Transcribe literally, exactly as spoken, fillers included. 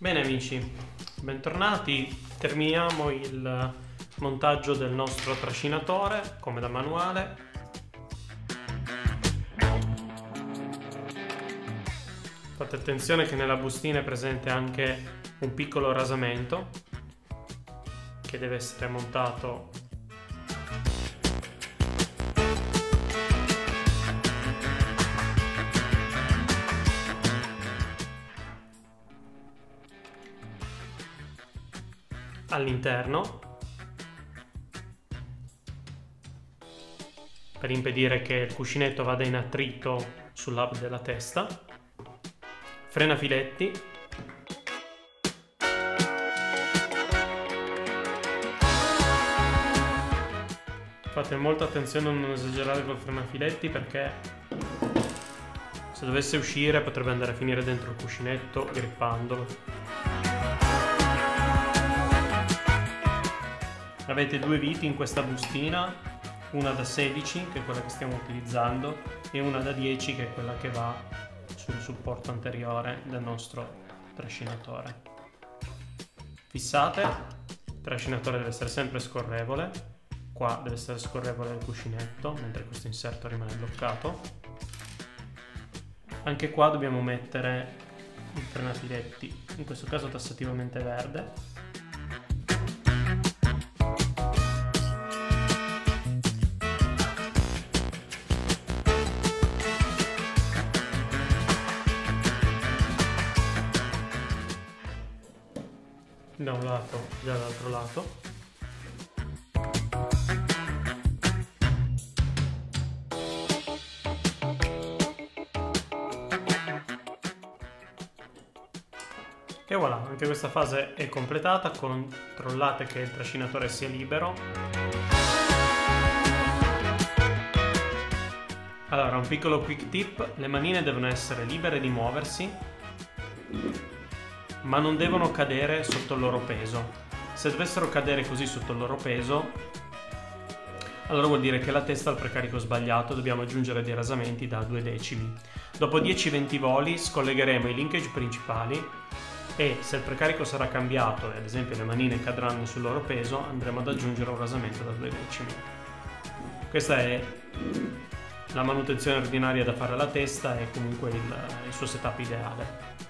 Bene amici, bentornati. Terminiamo il montaggio del nostro trascinatore come da manuale. Fate attenzione che nella bustina è presente anche un piccolo rasamento che deve essere montato all'interno per impedire che il cuscinetto vada in attrito sull'hub della testa. Frenafiletti. Fate molta attenzione a non esagerare col frenafiletti, perché se dovesse uscire potrebbe andare a finire dentro il cuscinetto grippandolo. Avete due viti in questa bustina, una da sedici che è quella che stiamo utilizzando e una da dieci che è quella che va sul supporto anteriore del nostro trascinatore. Fissate, il trascinatore deve essere sempre scorrevole, qua deve essere scorrevole il cuscinetto mentre questo inserto rimane bloccato. Anche qua dobbiamo mettere i frenafiletti, in questo caso tassativamente verde. Da un lato e dall'altro lato. E voilà, anche questa fase è completata. Controllate che il trascinatore sia libero. Allora, un piccolo quick tip: le manine devono essere libere di muoversi, ma non devono cadere sotto il loro peso. Se dovessero cadere così sotto il loro peso, allora vuol dire che la testa ha il precarico sbagliato, dobbiamo aggiungere dei rasamenti da due decimi. Dopo dieci venti voli scollegheremo i linkage principali e se il precarico sarà cambiato e ad esempio le manine cadranno sul loro peso, andremo ad aggiungere un rasamento da due decimi. Questa è la manutenzione ordinaria da fare alla testa e comunque il, il suo setup ideale.